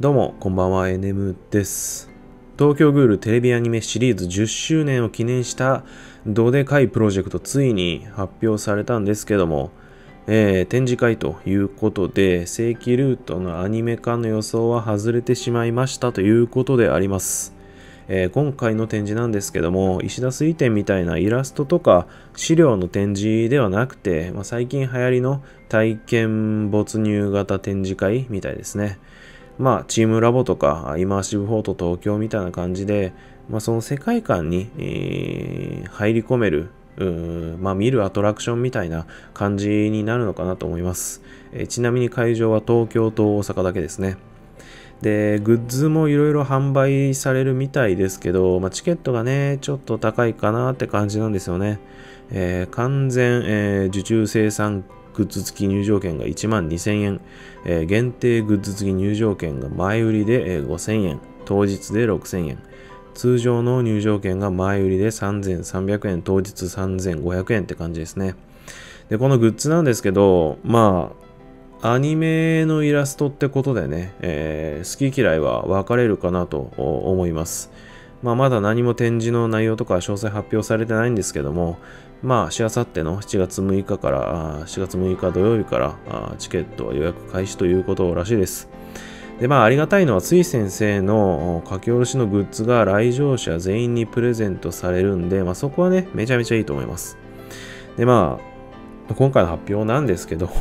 どうも、こんばんは、NM です。東京グールテレビアニメシリーズ10周年を記念したどでかいプロジェクトついに発表されたんですけども、展示会ということで、正規ルートのアニメ化の予想は外れてしまいましたということであります。今回の展示なんですけども、石田水展みたいなイラストとか資料の展示ではなくて、最近流行りの体験没入型展示会みたいですね。チームラボとかイマーシブフォート東京みたいな感じで、その世界観に、入り込める、見るアトラクションみたいな感じになるのかなと思います。ちなみに会場は東京と大阪だけですね。で、グッズもいろいろ販売されるみたいですけど、チケットがね、ちょっと高いかなって感じなんですよね。完全、受注生産グッズ付き入場券が12,000円、限定グッズ付き入場券が前売りで、5,000円、当日で6,000円、通常の入場券が前売りで3,300円、当日3,500円って感じですね。で、このグッズなんですけど、アニメのイラストってことでね、好き嫌いは分かれるかなと思います。まだ何も展示の内容とか詳細発表されてないんですけども、しあさっての7月6日から4月6日土曜日からチケット予約開始ということらしいです。で、ありがたいのは、つい先生の書き下ろしのグッズが来場者全員にプレゼントされるんで、そこはね、めちゃめちゃいいと思います。で、今回の発表なんですけど、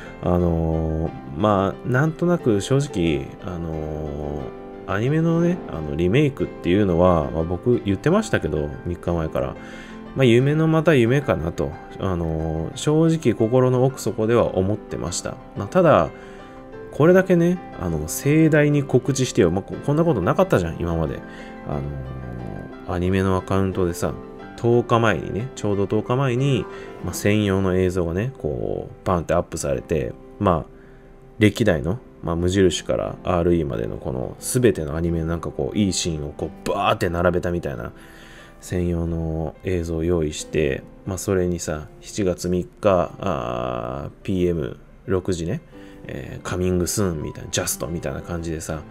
なんとなく正直、アニメのね、リメイクっていうのは、僕言ってましたけど、3日前から。夢のまた夢かなと、正直心の奥底では思ってました。ただ、これだけね、盛大に告知してよ。こんなことなかったじゃん、今まで。アニメのアカウントでさ、10日前にね、ちょうど10日前に、専用の映像がね、バンってアップされて、歴代の、無印から RE までのこの全てのアニメのいいシーンをバーって並べたみたいな専用の映像を用意して、それにさ、7月3日PM6 時ね、カミングスーンみたいな、ジャストみたいな感じでさ、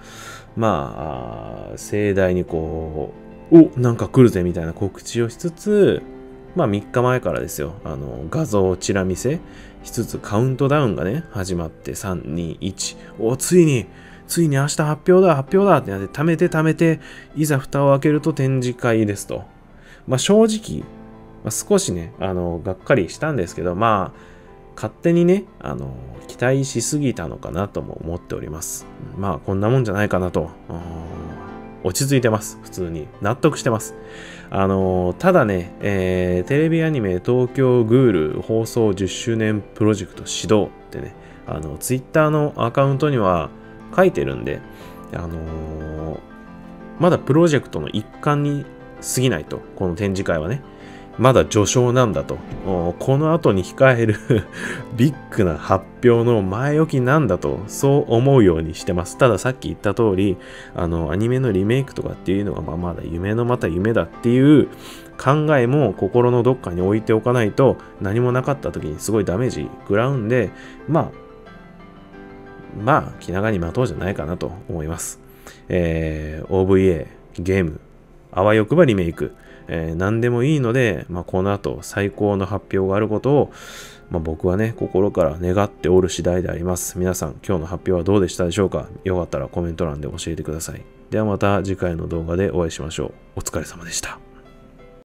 盛大になんか来るぜみたいな告知をしつつ、3日前からですよ、画像をチラ見せしつつカウントダウンがね、始まって3、2、1、ついに明日発表だってなって、貯めて、いざ蓋を開けると展示会ですと。正直、少しね、がっかりしたんですけど、勝手にね、期待しすぎたのかなとも思っております。こんなもんじゃないかなと。落ち着いてます。普通に。納得してます。ただね、テレビアニメ東京グール放送10周年プロジェクト始動ってね、ツイッターのアカウントには書いてるんで、まだプロジェクトの一環に過ぎないと。この展示会はね。まだ序章なんだと。この後に控えるビッグな発表の前置きなんだと、そう思うようにしてます。たださっき言った通り、アニメのリメイクとかっていうのがまだ夢のまた夢だっていう考えも心のどっかに置いておかないと、何もなかった時にすごいダメージ食らうんで、気長に待とうじゃないかなと思います。OVA、ゲーム、あわよくばリメイク、何でもいいので、この後最高の発表があることを、僕はね、心から願っておる次第であります。皆さん、今日の発表はどうでしたでしょうか？よかったらコメント欄で教えてください。ではまた次回の動画でお会いしましょう。お疲れ様でした。